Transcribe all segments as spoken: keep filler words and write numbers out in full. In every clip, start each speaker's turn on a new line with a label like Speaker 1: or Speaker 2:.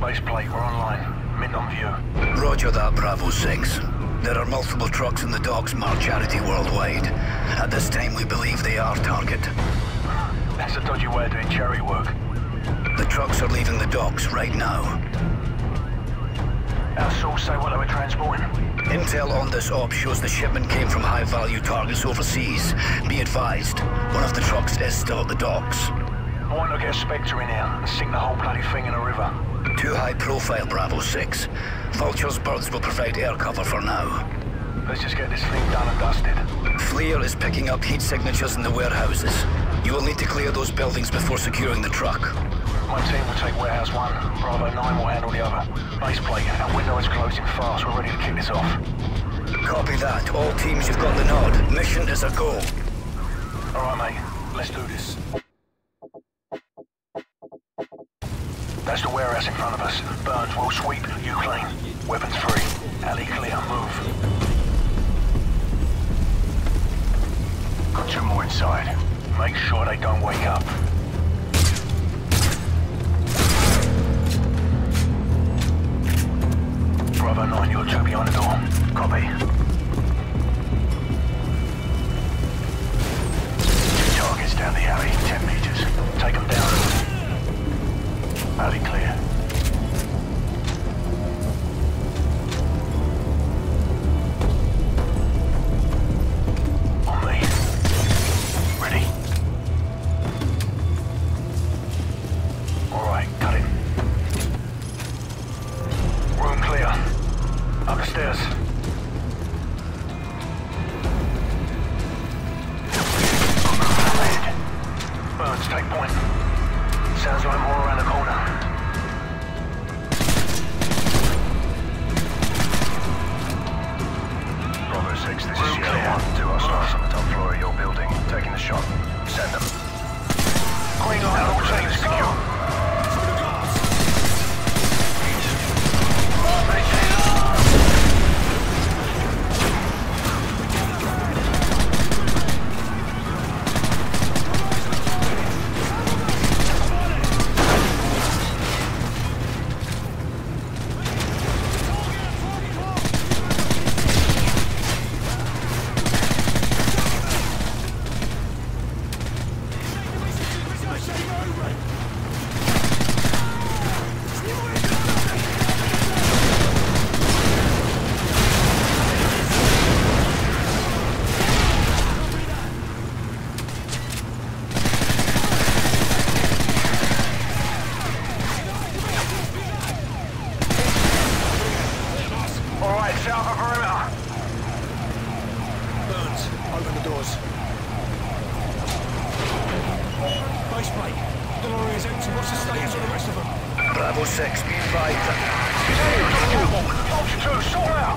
Speaker 1: Base plate, we're online. Mint on view.
Speaker 2: Roger that, Bravo six. There are multiple trucks in the docks marked Charity Worldwide. At this time, we believe they are target.
Speaker 1: That's a dodgy way of doing charity work.
Speaker 2: The trucks are leaving the docks right now.
Speaker 1: Our source say what they were transporting?
Speaker 2: Intel on this op shows the shipment came from high-value targets overseas. Be advised, one of the trucks is still at the docks.
Speaker 1: I want to get a Spectre in here and sink the whole bloody thing in a river.
Speaker 2: Too high profile, Bravo six. Vulture's birds will provide air cover for now.
Speaker 1: Let's just get this thing done and dusted.
Speaker 2: FLIR is picking up heat signatures in the warehouses. You will need to clear those buildings before securing the truck.
Speaker 1: My team will take warehouse one. Bravo nine will handle the other. Base plate, our window is closing fast. We're ready to kick this off.
Speaker 2: Copy that. All teams, you've got the nod. Mission is a go.
Speaker 1: All right, mate. Let's do this. That's the warehouse in front of us. Burns will sweep, you clean. Weapons free. Alley clear, move. Got two more inside. Make sure they don't wake up. Bravo nine, you're two behind the door. Copy. Two targets down the alley, ten meters. Take them down. Alley clear. On me. Ready? Alright, cut it. Room clear. Up the stairs. Burns, take point. Sounds like more around the corner. Bravo six, this is Yellow one. Two hostiles on the top floor of your building. Taking the shot. Send them. Green light, all teams secure.
Speaker 2: Bravo six, be advised.
Speaker 1: Vulture two, sort out!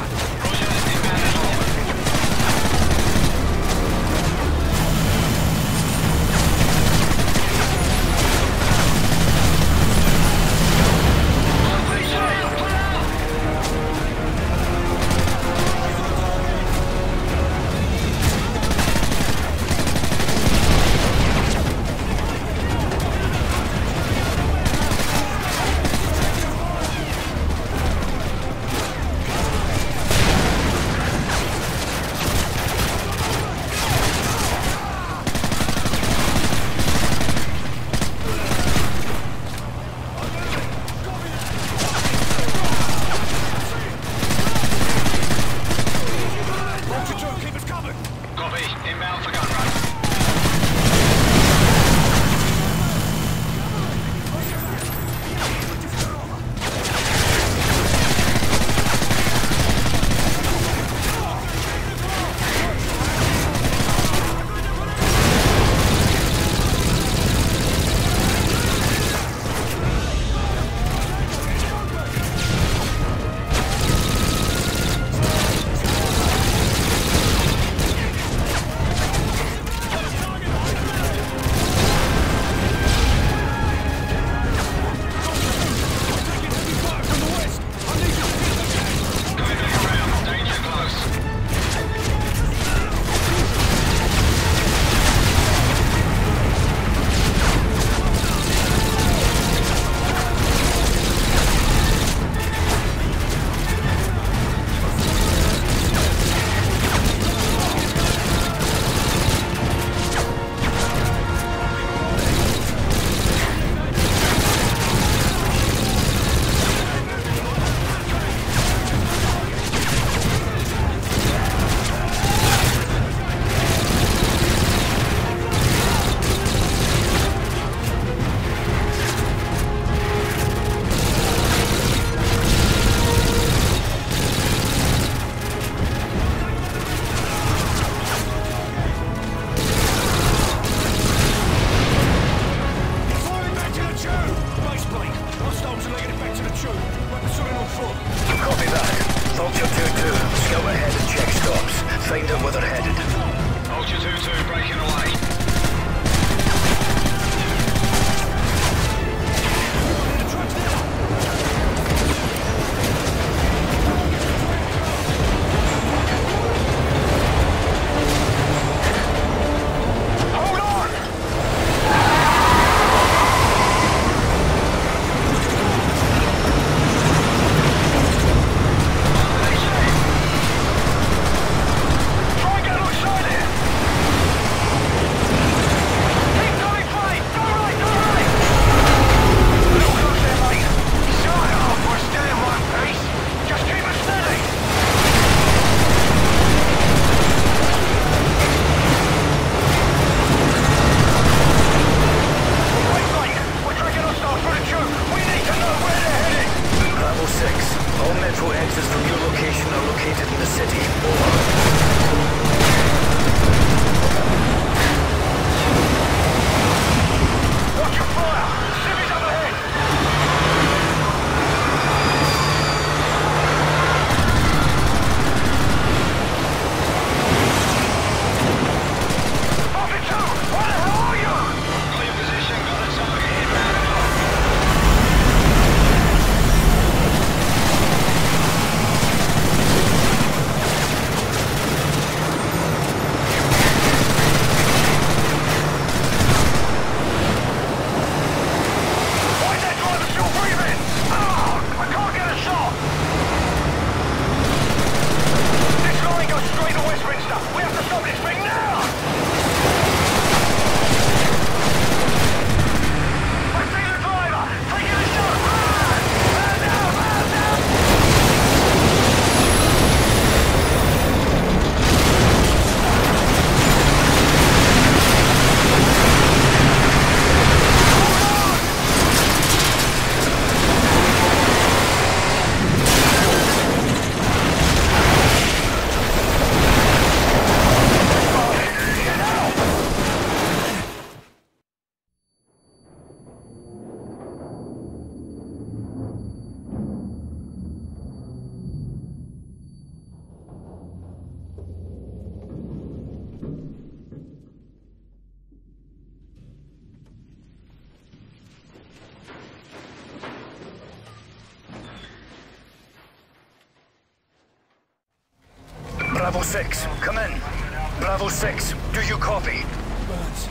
Speaker 2: Bravo six, come in. Bravo six, do you copy?
Speaker 3: Burns.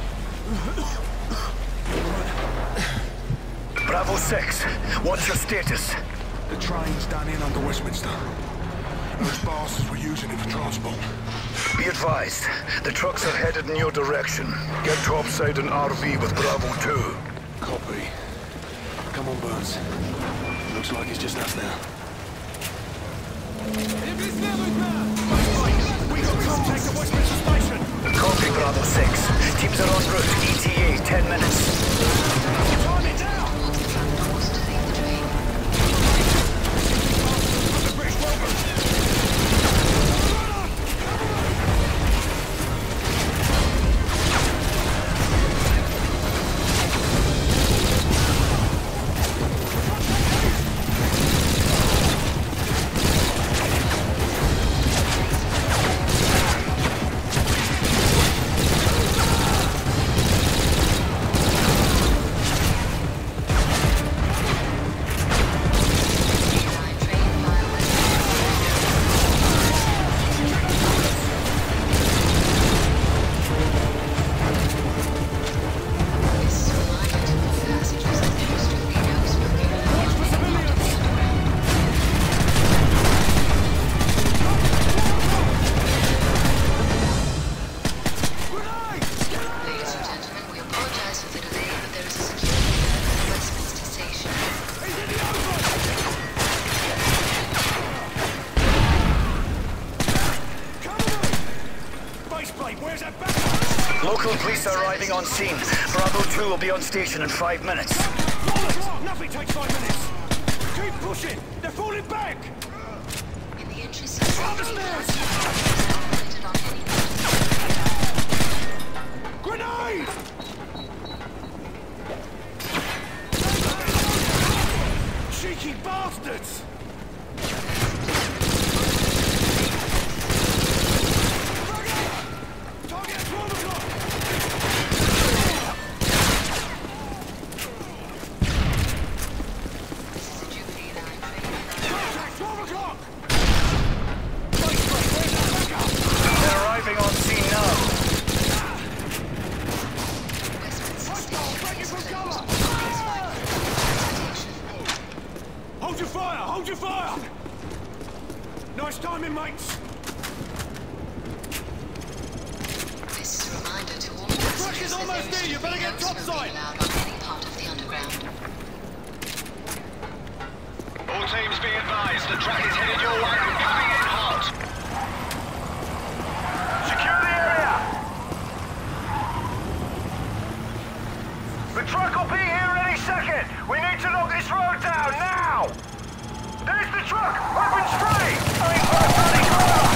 Speaker 2: Bravo six, what's your status?
Speaker 3: The train's done in under Westminster. Those bastards were using it for transport.
Speaker 2: Be advised, the trucks are headed in your direction. Get topside an R V with Bravo two.
Speaker 3: Copy. Come on, Burns. Looks like it's just us now. We got contact at Westminster Station!
Speaker 2: Copy, Bravo six. Teams are en route. E T A, ten minutes.
Speaker 3: Time it down! The British Rovers!
Speaker 2: Local police are arriving on scene. Bravo two will be on station in five minutes.
Speaker 3: Nothing takes five minutes. Keep pushing. They're falling back.
Speaker 4: In the interest of safety,
Speaker 3: Grenade! Cheeky bastards! Target at twelve o'clock! twelve o'clock!
Speaker 2: They're arriving on scene now.
Speaker 3: Hold your fire! Hold your fire! Nice timing, mates!
Speaker 4: This is a reminder to all passengers
Speaker 3: Truck is
Speaker 4: that
Speaker 3: almost
Speaker 4: there is
Speaker 3: there, you better get
Speaker 4: strictly no
Speaker 3: topside.
Speaker 4: smoking allowed on any part of the underground.
Speaker 1: All teams be advised, the truck is headed your way and coming in hot. Secure the area! The truck will be here any second! We need to knock this road down, now! There's the truck! Open straight! Going for a bloody car!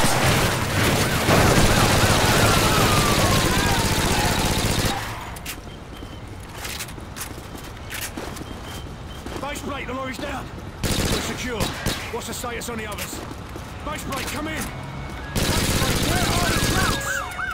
Speaker 3: Base plate, the lorry's down. We're secure. What's the status on the others? Base plate, come in! Base plate, where are the trucks?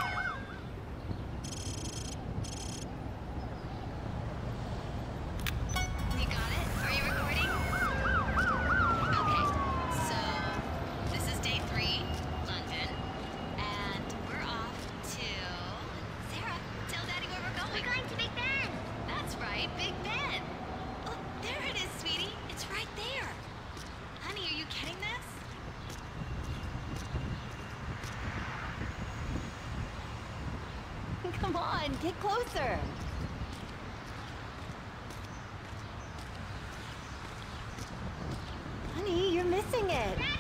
Speaker 5: You got it? Are you recording? Okay, so this is day three, London, and we're off to... Sarah, tell Daddy where we're going. We're going to Big Ben. That's right, Big Ben. Oh, there it is, sweetie. It's right there. Honey, are you getting this? Come on, get closer. Honey, you're missing it.